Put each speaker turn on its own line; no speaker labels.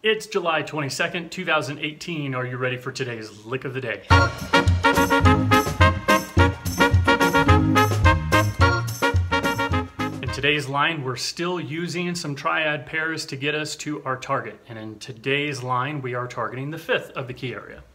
It's July 22nd, 2018. Are you ready for today's lick of the day? In today's line, we're still using some triad pairs to get us to our target. And in today's line, we are targeting the fifth of the key area.